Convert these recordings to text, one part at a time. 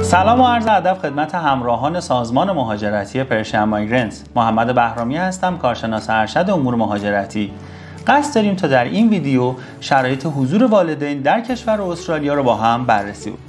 سلام و عرض ادب خدمت همراهان سازمان مهاجرتی پرشن مایگرنت. محمد بهرامی هستم، کارشناس ارشد امور مهاجرتی. قصد داریم تا در این ویدیو شرایط حضور والدین در کشور استرالیا رو با هم بررسی کنیم.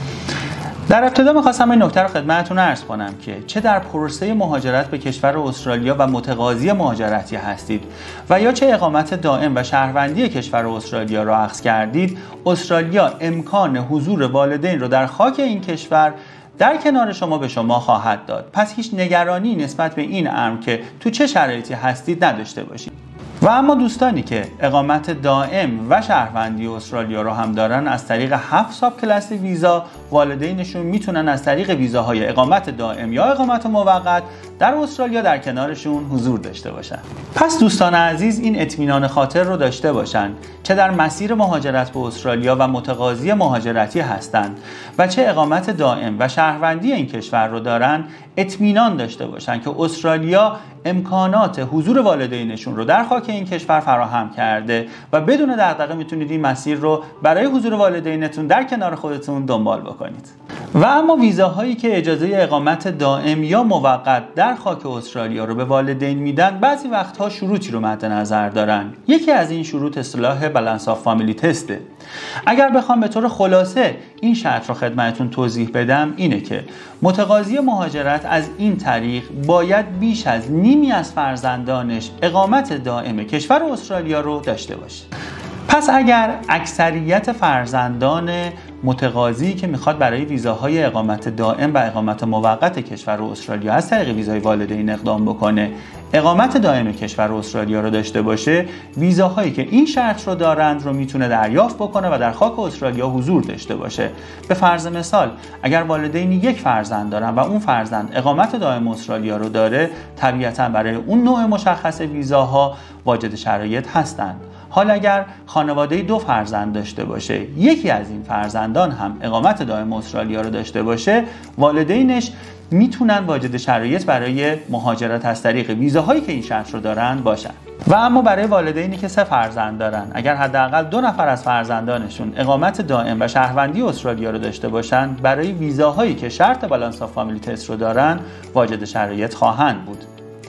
در ابتدا می‌خواستم این نکته رو خدمتتون عرض کنم که چه در پروسه مهاجرت به کشور استرالیا و متقاضی مهاجرتی هستید و یا چه اقامت دائم و شهروندی کشور استرالیا را اخذ کردید، استرالیا امکان حضور والدین رو در خاک این کشور در کنار شما به شما خواهد داد. پس هیچ نگرانی نسبت به این امر که تو چه شرایطی هستید نداشته باشید. و اما دوستانی که اقامت دائم و شهروندی استرالیا رو هم دارن، از طریق 7 ساب کلاس ویزا والدینشون میتونن از طریق ویزاهای اقامت دائم یا اقامت موقت در استرالیا در کنارشون حضور داشته باشن. پس دوستان عزیز این اطمینان خاطر رو داشته باشن چه در مسیر مهاجرت به استرالیا و متقاضی مهاجرتی هستند و چه اقامت دائم و شهروندی این کشور رو دارن، اطمینان داشته باشن که استرالیا امکانات حضور والدینشون رو در خاک این کشور فراهم کرده و بدون دغدغه میتونید این مسیر رو برای حضور والدینتون در کنار خودتون دنبال بکنید. و اما ویزاهایی که اجازه اقامت دائم یا موقت در خاک استرالیا رو به والدین میدن، بعضی وقتها شروطی رو مد نظر دارن. یکی از این شروط اصطلاح بالانس آف فامیلی تسته. اگر بخوام به طور خلاصه این شرط رو خدمتتون توضیح بدم، اینه که متقاضی مهاجرت از این طریق باید بیش از نیمی از فرزندانش اقامت دائم کشور استرالیا رو داشته باشه. پس اگر اکثریت فرزندان متقاضی که میخواد برای ویزاهای اقامت دائم و اقامت موقت کشور استرالیا از طریق ویزای والدین اقدام بکنه، اقامت دائم کشور استرالیا رو داشته باشه، ویزاهایی که این شرط رو دارند رو میتونه دریافت بکنه و در خاک استرالیا حضور داشته باشه. به فرض مثال اگر والدین یک فرزند دارن و اون فرزند اقامت دائم استرالیا رو داره، طبیعتاً برای اون نوع مشخص ویزاها واجد شرایط هستند. حال اگر خانواده 2 فرزند داشته باشه، یکی از این فرزندان هم اقامت دائم استرالیا رو داشته باشه، والدینش میتونن واجد شرایط برای مهاجرت از طریق ویزاهایی که این شرط رو دارن باشن. و اما برای والدینی که 3 فرزند دارن، اگر حداقل 2 نفر از فرزندانشون اقامت دائم و شهروندی استرالیا رو داشته باشن، برای ویزاهایی که شرط بالانس آف فامیلی تست رو دارن واجد شرایط خواهند بود.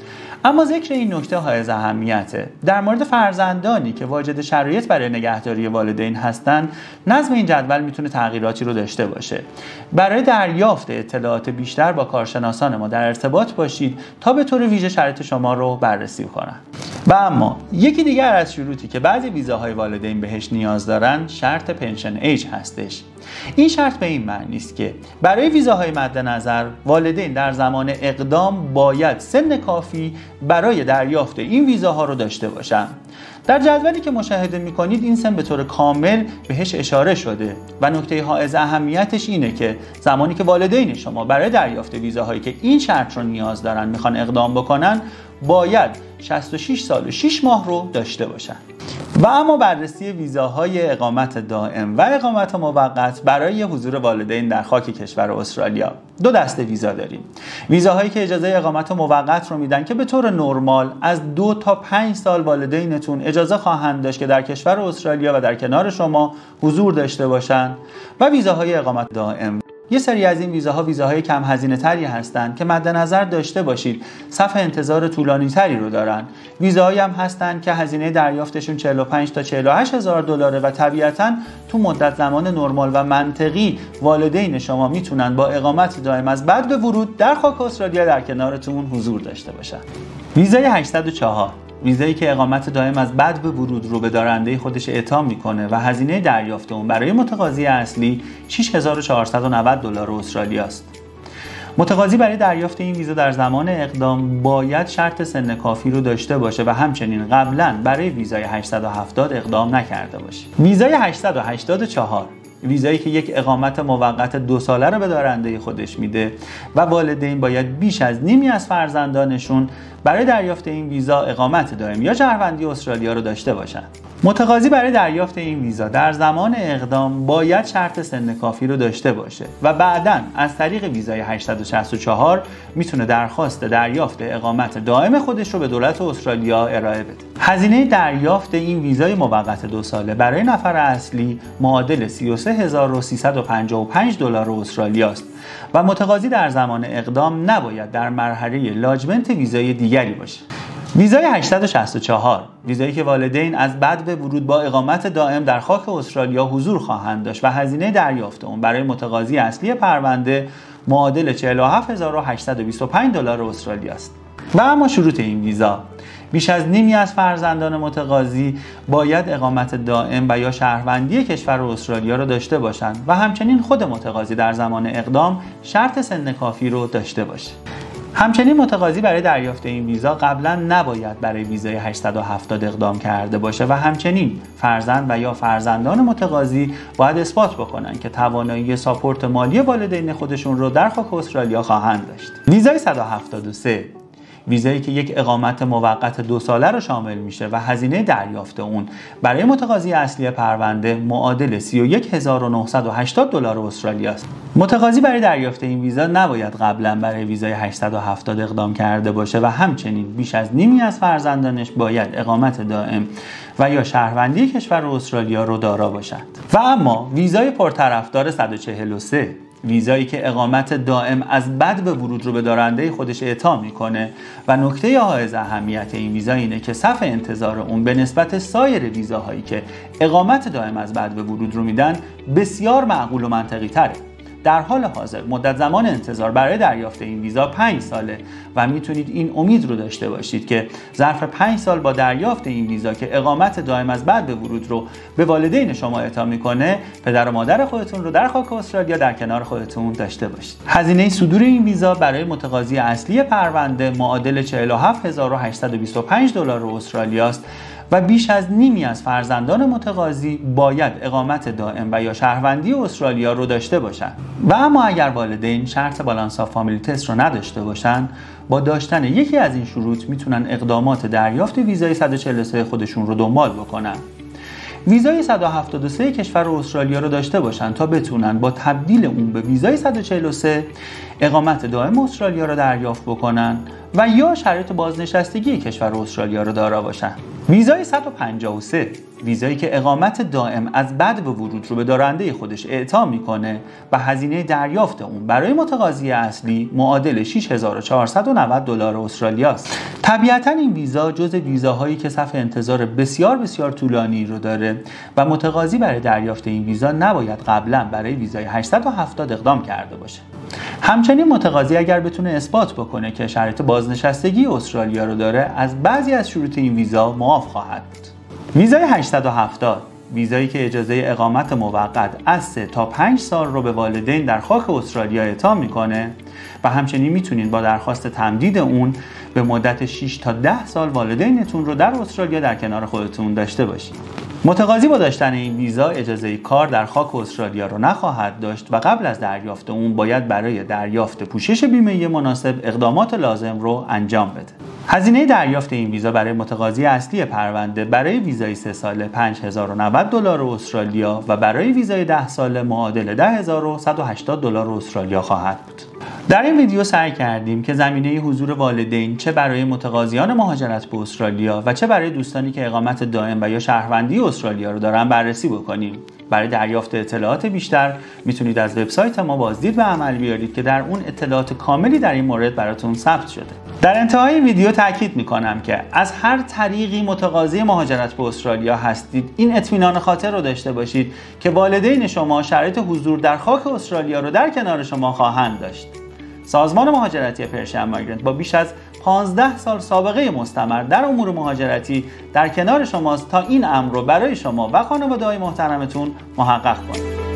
اما ذکر این نکته حائز اهمیته. در مورد فرزندانی که واجد شرایط برای نگهداری والدین هستند، نظم این جدول میتونه تغییراتی رو داشته باشه. برای دریافت اطلاعات بیشتر با کارشناسان ما در ارتباط باشید تا به طور ویژه شرایط شما رو بررسی کنن. و اما یکی دیگر از شروطی که بعضی ویزاهای والدین بهش نیاز دارن، شرط پنشن ایج هستش. این شرط به این معنی است که برای ویزاهای مد نظر والدین در زمان اقدام باید سن کافی برای دریافت این ویزاها رو داشته باشن. در جدولی که مشاهده می‌کنید این سن به طور کامل بهش اشاره شده و نکته حائز اهمیتش اینه که زمانی که والدین شما برای دریافت ویزاهایی که این شرط رو نیاز دارن میخوان اقدام بکنن، باید 66 سال و 6 ماه رو داشته باشن. و اما بررسی ویزاهای اقامت دائم و اقامت موقت برای حضور والدین در خاک کشور استرالیا. 2 دسته ویزا داریم. ویزاهایی که اجازه اقامت موقت رو میدن که به طور نرمال از 2 تا 5 سال والدینتون اجازه خواهند داشت که در کشور استرالیا و در کنار شما حضور داشته باشن. و ویزاهای اقامت دائم، یه سری از این ویزاهای کم هزینه تری هستند که مد نظر داشته باشید صف انتظار طولانی تری رو دارن. ویزاهایی هم هستند که هزینه دریافتشون 45 تا 48 هزار دلاره و طبیعتاً تو مدت زمان نرمال و منطقی والدین شما میتونن با اقامت دائم از بعد به ورود در خاک استرالیا در کنارتون حضور داشته باشن. ویزای 804، ویزایی که اقامت دائم از بعد به ورود رو به دارنده خودش اعطا میکنه و هزینه دریافت اون برای متقاضی اصلی 6490 دلار استرالیا است. متقاضی برای دریافت این ویزا در زمان اقدام باید شرط سن کافی رو داشته باشه و همچنین قبلا برای ویزای 870 اقدام نکرده باشه. ویزای 884، ویزایی که یک اقامت موقت 2 ساله رو به دارنده خودش میده و والدین باید بیش از نیمی از فرزندانشون برای دریافت این ویزا اقامت دائم یا شهروندی استرالیا رو داشته باشن. متقاضی برای دریافت این ویزا در زمان اقدام باید شرط سن کافی رو داشته باشه و بعداً از طریق ویزای 864 میتونه درخواست دریافت اقامت دائم خودش رو به دولت استرالیا ارائه بده. هزینه دریافت این ویزای موقت 2 ساله برای نفر اصلی معادل 33355 دلار استرالیا است و متقاضی در زمان اقدام نباید در مرحله لاجمنت ویزای دیگری باشه. ویزای 864 ویزایی که والدین از بدو ورود با اقامت دائم در خاک استرالیا حضور خواهند داشت و هزینه دریافت اون برای متقاضی اصلی پرونده معادل 47825 دلار استرالیا است. و اما شروط این ویزا: بیش از نیمی از فرزندان متقاضی باید اقامت دائم و یا شهروندی کشور استرالیا را داشته باشند و همچنین خود متقاضی در زمان اقدام شرط سن کافی رو داشته باشه. همچنین متقاضی برای دریافت این ویزا قبلا نباید برای ویزای 870 اقدام کرده باشه و همچنین فرزند و یا فرزندان متقاضی باید اثبات بکنن که توانایی ساپورت مالی والدین خودشون رو در خاک استرالیا خواهند داشت. ویزای 173 ویزایی که یک اقامت موقت 2 ساله رو شامل میشه و هزینه دریافت اون برای متقاضی اصلی پرونده معادل 31980 دلار استرالیا است. متقاضی برای دریافت این ویزا نباید قبلا برای ویزای 870 اقدام کرده باشه و همچنین بیش از نیمی از فرزندانش باید اقامت دائم و یا شهروندی کشور استرالیا رو دارا باشند. و اما ویزای پرطرفدار 143 ویزایی که اقامت دائم از بدو ورود رو به دارنده خودش اعطا میکنه و نکته حائز اهمیت این ویزا اینه که صف انتظار اون به نسبت سایر ویزاهایی که اقامت دائم از بدو ورود رو میدن بسیار معقول و منطقی تره. در حال حاضر مدت زمان انتظار برای دریافت این ویزا 5 ساله و میتونید این امید رو داشته باشید که ظرف 5 سال با دریافت این ویزا که اقامت دائم از بعد به ورود رو به والدین شما اعطا میکنه، پدر و مادر خودتون رو در خاک استرالیا در کنار خودتون داشته باشید. هزینه صدور این ویزا برای متقاضی اصلی پرونده معادل 47825 دلار استرالیا است و بیش از نیمی از فرزندان متقاضی باید اقامت دائم و یا شهروندی استرالیا رو داشته باشند. و اما اگر والدین شرط بالانس آف فامیلی تست رو نداشته باشن، با داشتن یکی از این شروط میتونن اقدامات دریافت ویزای 143 خودشون رو دنبال بکنن. ویزای 173 کشور استرالیا رو داشته باشن تا بتونن با تبدیل اون به ویزای 143 اقامت دائم استرالیا رو دریافت بکنن و یا شرایط بازنشستگی کشور استرالیا رو دارا باشن. ویزای 153 ویزایی که اقامت دائم از بعد به ورود رو به دارنده خودش اعطا میکنه و هزینه دریافت اون برای متقاضی اصلی معادل 6490 دلار استرالیا است. طبیعتاً این ویزا جز ویزاهایی که صف انتظار بسیار طولانی رو داره و متقاضی برای دریافت این ویزا نباید قبلا برای ویزای 870 اقدام کرده باشه. همچنین متقاضی اگر بتونه اثبات بکنه که شرایط بازنشستگی استرالیا رو داره، از بعضی از شروط این ویزا معاف خواهد بود. ویزای 870 ویزایی که اجازه اقامت موقت از 3 تا 5 سال رو به والدین در خاک استرالیا اعطا میکنه و همچنین میتونید با درخواست تمدید اون به مدت 6 تا 10 سال والدینتون رو در استرالیا در کنار خودتون داشته باشید. متقاضی با داشتن این ویزا اجازه کار در خاک استرالیا رو نخواهد داشت و قبل از دریافت اون باید برای دریافت پوشش بیمه مناسب اقدامات لازم رو انجام بده. هزینه دریافت این ویزا برای متقاضی اصلی پرونده برای ویزای 3 ساله 5090 دلار استرالیا و برای ویزای 10 ساله معادل 10180 دلار استرالیا خواهد بود. در این ویدیو سعی کردیم که زمینه حضور والدین چه برای متقاضیان مهاجرت به استرالیا و چه برای دوستانی که اقامت دائم و یا شهروندی استرالیا رو دارن بررسی بکنیم. برای دریافت اطلاعات بیشتر میتونید از وبسایت ما بازدید به عمل بیارید که در اون اطلاعات کاملی در این مورد براتون ثبت شده. در انتهای این ویدیو تاکید میکنم که از هر طریقی متقاضی مهاجرت به استرالیا هستید، این اطمینان خاطر رو داشته باشید که والدین شما شرایط حضور در خاک استرالیا رو در کنار شما خواهند داشت. سازمان مهاجرتی پرشین مایگرنت با بیش از 15 سال سابقه مستمر در امور مهاجرتی در کنار شماست تا این امر رو برای شما و خانواده‌های محترمتون محقق کنید.